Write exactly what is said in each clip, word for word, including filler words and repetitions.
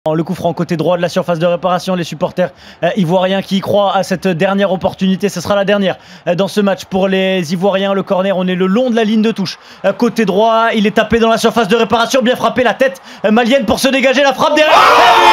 Le coup franc côté droit de la surface de réparation, les supporters euh, ivoiriens qui y croient à cette dernière opportunité, ce sera la dernière euh, dans ce match pour les Ivoiriens. Le corner, on est le long de la ligne de touche. Euh, côté droit, il est tapé dans la surface de réparation, bien frappé la tête euh, malienne pour se dégager, la frappe derrière.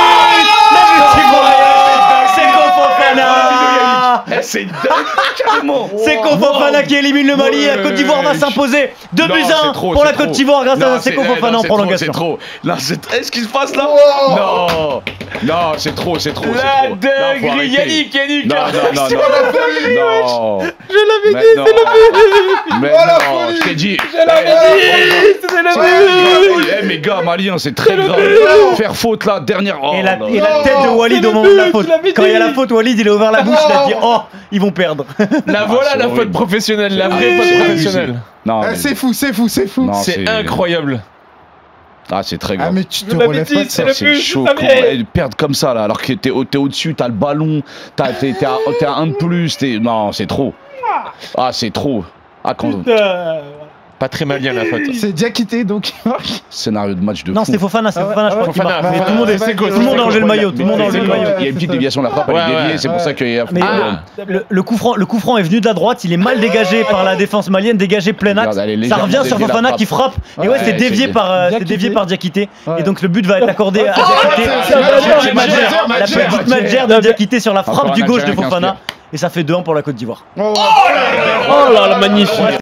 C'est Fofana. C'est dingue, carrément. C'est Fofana qui élimine le Mali. La Côte d'Ivoire va s'imposer deux buts à un pour la Côte d'Ivoire grâce à Seko Fofana en prolongation. C'est trop, là, est-ce qu'il se passe là? Non, non, c'est trop, c'est trop. La dinguerie, Yannick, Yannick. Non, non, non, non. Je l'avais dit, c'est le but. Mais non, je t'ai dit. Je l'avais dit, c'est le but. Eh mes gars, maliens, c'est très grave. Faire faute là, dernière. Et la tête de Walid au moment de la faute. Quand il y a la faute, Walid il a ouvert la bouche, il a dit oh, ils vont perdre. La voilà la faute professionnelle, la vraie faute professionnelle. Non, c'est fou, c'est fou, c'est fou. C'est incroyable. Ah, c'est très grave. Ah, mais tu te relèves pas de ça. C'est chaud. Perdre comme ça là, alors que t'es au-dessus, t'as le ballon, t'es à un de plus. Non, c'est trop. Ah, c'est trop. Ah, quand. Pas très malien la faute. C'est Diakité donc. Scénario de match de fou. Non, c'était Fofana, c'est Fofana, je crois qu'il marque. Mais tout le monde est tout le monde a enlevé le maillot, tout le monde a enlevé le maillot. Il y a une petite déviation de la frappe, elle est déviée, c'est pour ça qu'il y a. Le coup franc, le coup franc est venu de la droite, il est mal dégagé par la défense malienne, dégagé plein axe. Ça revient sur Fofana qui frappe. Et ouais, c'est dévié par c'est dévié par Diakité. Et donc le but va être accordé à Diakité. La petite Madjer de Diakité sur la frappe du gauche de Fofana. Et ça fait deux un pour la Côte d'Ivoire. Oh là là, magnifique.